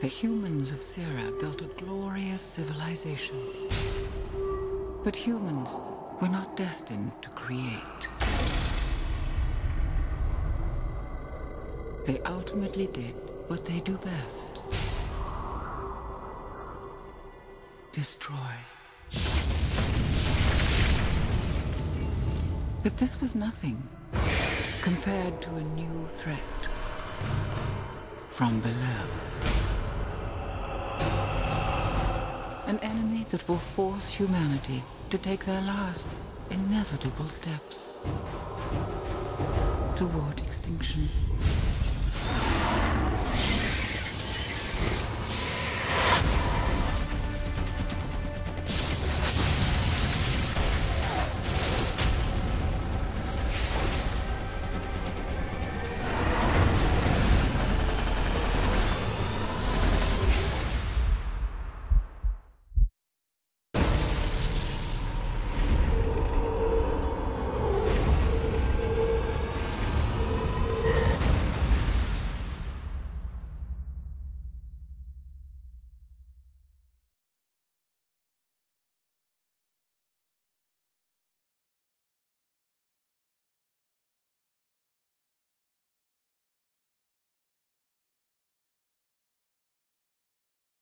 The humans of Thera built a glorious civilization. But humans were not destined to create. They ultimately did what they do best. Destroy. But this was nothing compared to a new threat from below. An enemy that will force humanity to take their last inevitable steps toward extinction.